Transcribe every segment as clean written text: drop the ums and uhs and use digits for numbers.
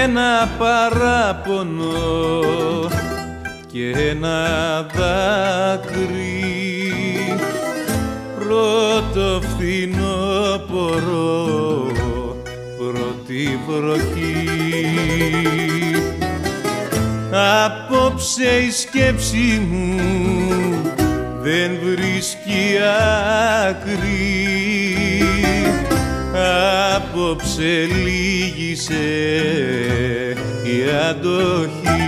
ένα παράπονο και ένα δάκρυ, πρώτο φθινόπωρο, πρώτη βροχή. Απόψε η σκέψη μου δεν βρίσκει άκρη, απόψε λύγησε η αντοχή.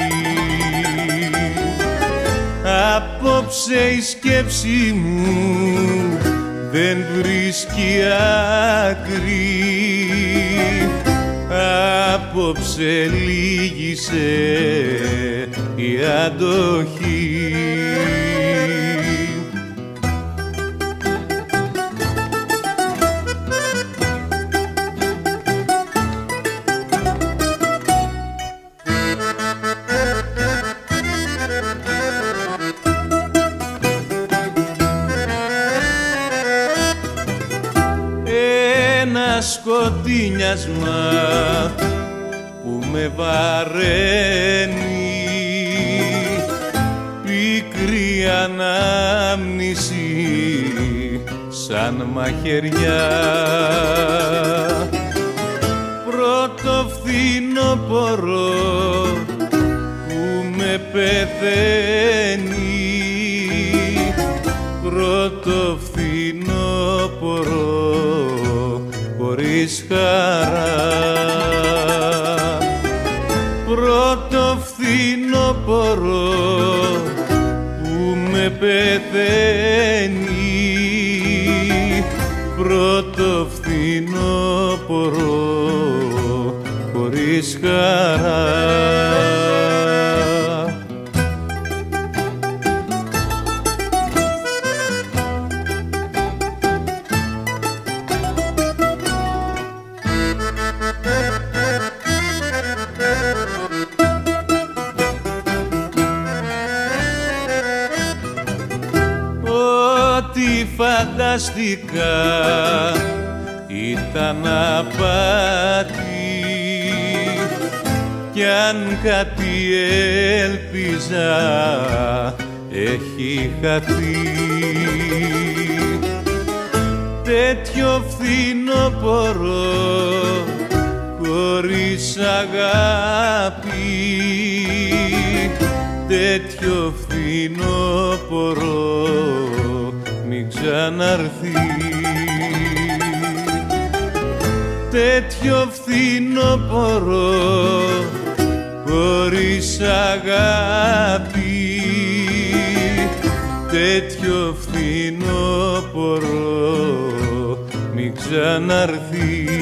Απόψε η σκέψη μου δεν βρίσκει άκρη, απόψε λύγησε η αντοχή. Ένα σκοτεινιάσμα που με βαραίνει, πικρή ανάμνηση σαν μαχαιριά. Πρώτο φθινόπωρο που με πεθαίνει, πρώτο φθινόπωρο χωρίς χαρά. Πρώτο φθινόπωρο που με πεθαίνει, πρώτο φθινόπωρο χωρίς χαρά. Ό,τι φανταστικά ήταν απάτη, κι αν κάτι έλπιζα έχει χαθεί. Τέτοιο φθινόπωρο χωρίς αγάπη, τέτοιο φθινόπωρο μην ξαναρθεί. Τέτοιο φθινόπωρο χωρίς αγάπη, τέτοιο φθινόπωρο μην ξαναρθεί.